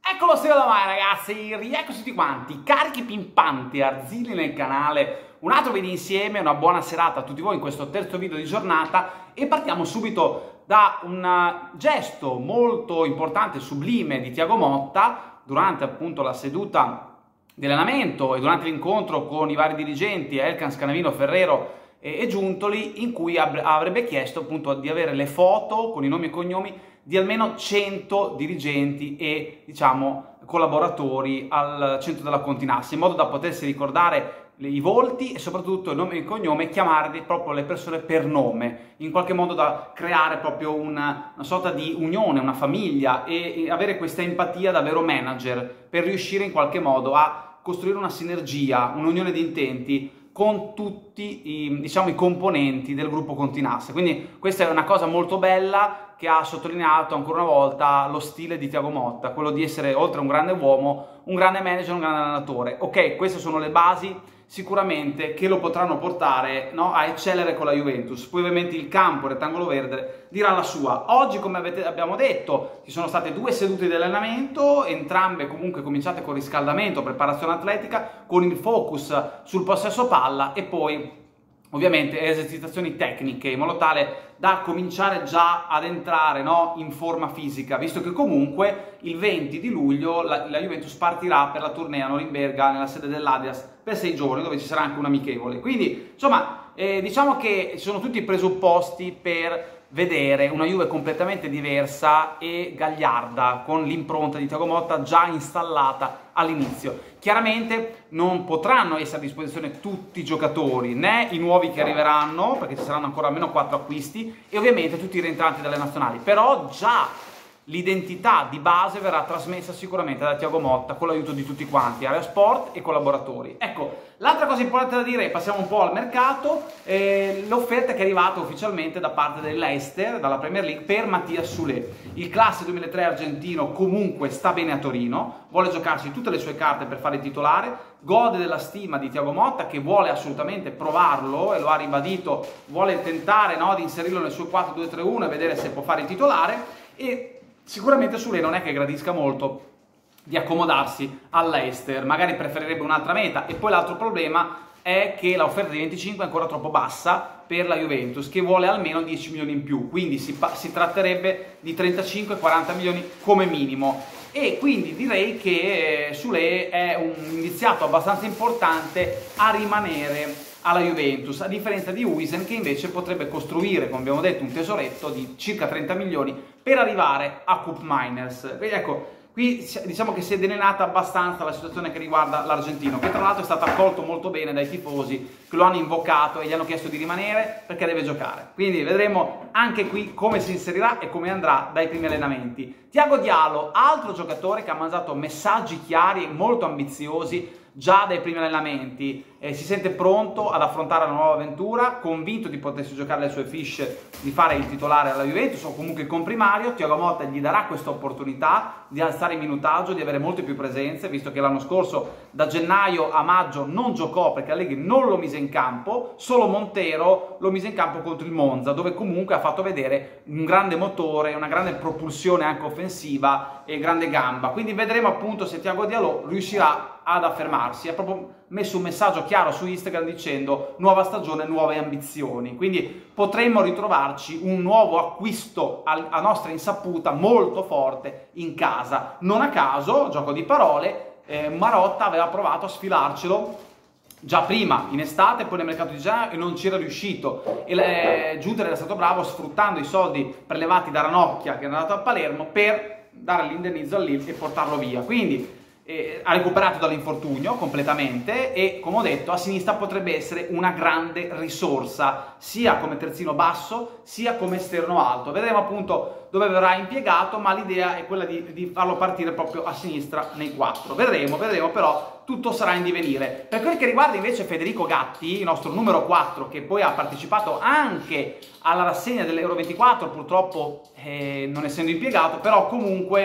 Eccolo secondo me ragazzi, rieccoci tutti quanti, carichi pimpanti, arzilli nel canale, un altro video insieme, una buona serata a tutti voi in questo terzo video di giornata e partiamo subito da un gesto molto importante, sublime di Thiago Motta durante appunto la seduta di allenamento e durante l'incontro con i vari dirigenti, Elkann, Scanavino, Ferrero e Giuntoli, in cui avrebbe chiesto appunto di avere le foto con i nomi e cognomi di almeno 100 dirigenti e diciamo collaboratori al centro della Continassa, in modo da potersi ricordare i volti e soprattutto il nome e il cognome, chiamare proprio le persone per nome, in qualche modo da creare proprio una sorta di unione, una famiglia e avere questa empatia da vero manager per riuscire in qualche modo a costruire una sinergia, un'unione di intenti con tutti i componenti del gruppo Continassa. Quindi questa è una cosa molto bella che ha sottolineato ancora una volta lo stile di Thiago Motta, quello di essere oltre un grande uomo, un grande manager, un grande allenatore. Ok, queste sono le basi sicuramente che lo potranno portare, no, a eccellere con la Juventus. Poi ovviamente il campo, il rettangolo verde, dirà la sua. Oggi, come abbiamo detto, ci sono state 2 sedute di allenamento, entrambe comunque cominciate con riscaldamento, preparazione atletica, con il focus sul possesso palla e poi ovviamente esercitazioni tecniche, in modo tale da cominciare già ad entrare, no, in forma fisica, visto che comunque il 20 di luglio la Juventus partirà per la tournée a Norimberga nella sede dell'Adidas per 6 giorni, dove ci sarà anche un amichevole. Quindi insomma diciamo che ci sono tutti i presupposti per vedere una Juve completamente diversa e gagliarda, con l'impronta di Thiago Motta già installata all'inizio. Chiaramente non potranno essere a disposizione tutti i giocatori, né i nuovi che arriveranno, perché ci saranno ancora almeno 4 acquisti, e ovviamente tutti i rientranti dalle nazionali, però già l'identità di base verrà trasmessa sicuramente da Thiago Motta con l'aiuto di tutti quanti, Area Sport e collaboratori. Ecco, l'altra cosa importante da dire, passiamo un po' al mercato, l'offerta che è arrivata ufficialmente da parte dell'Leicester, dalla Premier League, per Mathias Soulé. Il classe 2003 argentino comunque sta bene a Torino, vuole giocarsi tutte le sue carte per fare il titolare, gode della stima di Thiago Motta che vuole assolutamente provarlo e lo ha ribadito, vuole tentare, no, di inserirlo nel suo 4-2-3-1 e vedere se può fare il titolare. E sicuramente Soulé non è che gradisca molto di accomodarsi all'Leicester, magari preferirebbe un'altra meta. E poi l'altro problema è che l'offerta di 25 è ancora troppo bassa per la Juventus, che vuole almeno 10 milioni in più, quindi si tratterebbe di 35-40 milioni come minimo. E quindi direi che Soulé è un indiziato abbastanza importante a rimanere alla Juventus, a differenza di Huijsen, che invece potrebbe costruire, come abbiamo detto, un tesoretto di circa 30 milioni per arrivare a Cup Miners. Quindi ecco, qui diciamo che si è delineata abbastanza la situazione che riguarda l'argentino, che tra l'altro è stato accolto molto bene dai tifosi che lo hanno invocato e gli hanno chiesto di rimanere perché deve giocare. Quindi vedremo anche qui come si inserirà e come andrà dai primi allenamenti. Thiago Diallo, altro giocatore che ha mandato messaggi chiari e molto ambiziosi già dai primi allenamenti, si sente pronto ad affrontare la nuova avventura, convinto di potersi giocare le sue fish, di fare il titolare alla Juventus o comunque il comprimario. Thiago Motta gli darà questa opportunità di alzare il minutaggio, di avere molte più presenze, visto che l'anno scorso da gennaio a maggio non giocò perché Allegri non lo mise in campo, solo Montero lo mise in campo contro il Monza, dove comunque ha fatto vedere un grande motore, una grande propulsione anche offensiva e grande gamba. Quindi vedremo appunto se Thiago Diallo riuscirà ad affermarsi. Ha proprio messo un messaggio chiaro su Instagram dicendo nuova stagione, nuove ambizioni, quindi potremmo ritrovarci un nuovo acquisto a nostra insaputa molto forte in casa. Non a caso, gioco di parole, Marotta aveva provato a sfilarcelo già prima in estate, poi nel mercato di gennaio, e non c'era riuscito, e Giuntoli era stato bravo sfruttando i soldi prelevati da Ranocchia, che era andato a Palermo, per dare l'indennizzo all'Lille e portarlo via. Quindi ha recuperato dall'infortunio completamente e, come ho detto, a sinistra potrebbe essere una grande risorsa, sia come terzino basso sia come esterno alto. Vedremo appunto dove verrà impiegato, ma l'idea è quella di farlo partire proprio a sinistra nei 4. Vedremo, però tutto sarà in divenire. Per quel che riguarda invece Federico Gatti, il nostro numero 4, che poi ha partecipato anche alla rassegna dell'Euro 24, purtroppo non essendo impiegato, però comunque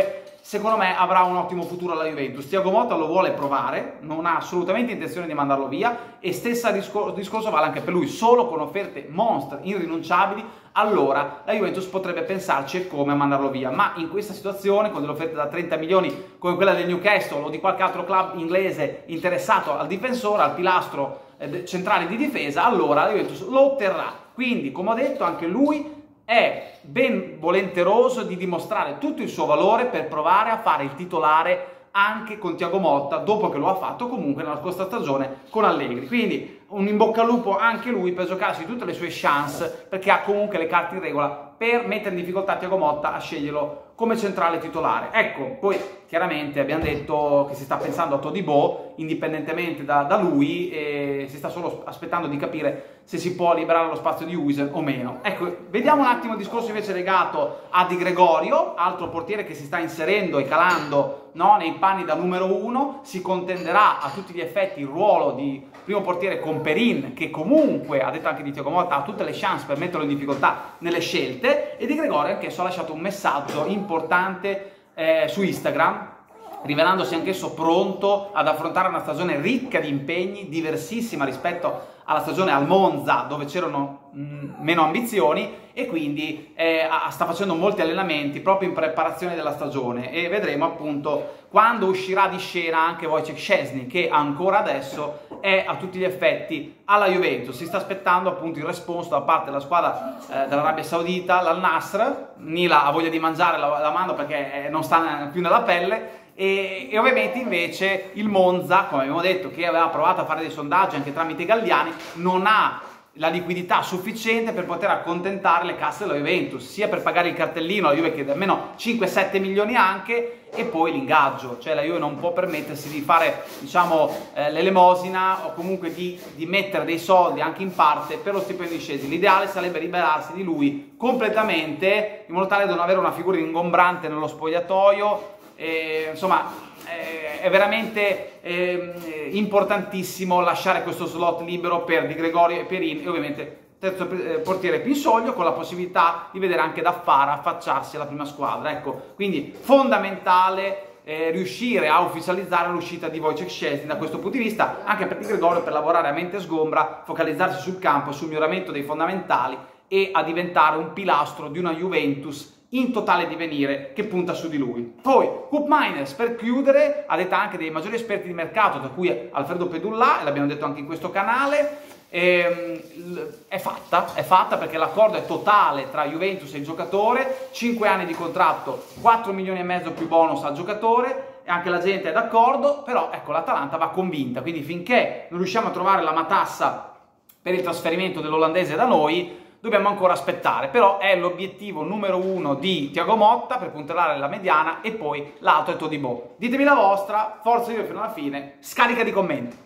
secondo me avrà un ottimo futuro alla Juventus. Thiago Motta lo vuole provare, non ha assolutamente intenzione di mandarlo via, e stessa discorso vale anche per lui. Solo con offerte monster, irrinunciabili, allora la Juventus potrebbe pensarci e come mandarlo via. Ma in questa situazione, con delle offerte da 30 milioni come quella del Newcastle o di qualche altro club inglese interessato al difensore, al pilastro centrale di difesa, allora la Juventus lo otterrà. Quindi, come ho detto, anche lui è ben volenteroso di dimostrare tutto il suo valore per provare a fare il titolare anche con Thiago Motta, dopo che lo ha fatto comunque nella scorsa stagione con Allegri. Quindi un in bocca al lupo anche lui per giocarsi tutte le sue chance, perché ha comunque le carte in regola per mettere in difficoltà Thiago Motta a sceglierlo come centrale titolare. Ecco, poi chiaramente abbiamo detto che si sta pensando a Todibo, indipendentemente da lui, e si sta solo aspettando di capire se si può liberare lo spazio di Huijsen o meno. Ecco, vediamo un attimo il discorso invece legato a Di Gregorio, altro portiere che si sta inserendo e calando, no, nei panni da numero 1, si contenderà a tutti gli effetti il ruolo di primo portiere con Perin, che comunque, ha detto anche di Thiago Motta, ha tutte le chance per metterlo in difficoltà nelle scelte, e Di Gregorio anch'esso ha lasciato un messaggio importante su Instagram, rivelandosi anch'esso pronto ad affrontare una stagione ricca di impegni, diversissima rispetto alla stagione al Monza, dove c'erano meno ambizioni, e quindi sta facendo molti allenamenti proprio in preparazione della stagione, e vedremo appunto quando uscirà di scena anche Wojciech Szczęsny, che ancora adesso è a tutti gli effetti alla Juventus. Si sta aspettando appunto il responso da parte della squadra dell'Arabia Saudita, l'Al Nassr. Nila ha voglia di mangiare la mano perché non sta più nella pelle, e ovviamente invece il Monza, come abbiamo detto, che aveva provato a fare dei sondaggi anche tramite Galliani, non ha la liquidità sufficiente per poter accontentare le casse della Juventus, sia per pagare il cartellino, la Juve chiede almeno 5-7 milioni anche, e poi l'ingaggio, cioè la Juve non può permettersi di fare, diciamo, l'elemosina, o comunque di mettere dei soldi anche in parte per lo stipendio di Szczęsny. L'ideale sarebbe liberarsi di lui completamente, in modo tale da non avere una figura ingombrante nello spogliatoio. Insomma, è veramente importantissimo lasciare questo slot libero per Di Gregorio e Perin, e ovviamente terzo portiere Pinsoglio, con la possibilità di vedere anche Daffara affacciarsi alla prima squadra. Ecco, quindi fondamentale riuscire a ufficializzare l'uscita di Wojciech Szczęsny da questo punto di vista, anche per Di Gregorio, per lavorare a mente sgombra, focalizzarsi sul campo, sul miglioramento dei fondamentali e a diventare un pilastro di una Juventus in totale divenire che punta su di lui. Poi Koopmeiners, per chiudere, ha detto anche dei maggiori esperti di mercato, tra cui Alfredo Pedulla, e l'abbiamo detto anche in questo canale, è fatta perché l'accordo è totale tra Juventus e il giocatore, 5 anni di contratto, 4 milioni e mezzo più bonus al giocatore, e anche la gente è d'accordo, però ecco, l'Atalanta va convinta, quindi finché non riusciamo a trovare la matassa per il trasferimento dell'olandese da noi, dobbiamo ancora aspettare. Però è l'obiettivo numero 1 di Thiago Motta per puntellare la mediana, e poi l'altro è Todibo. Ditemi la vostra, forza Juve fino alla fine, scarica di commenti.